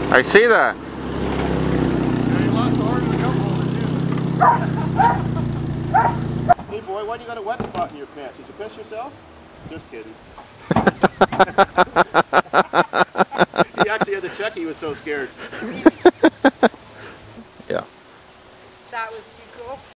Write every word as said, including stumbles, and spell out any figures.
I see that. Yeah, you lost the horn in the cup holder too. Hey boy, why do you got a wet spot in your pants? Did you piss yourself? Just kidding. He actually had to check, he was so scared. Yeah. That was too cool.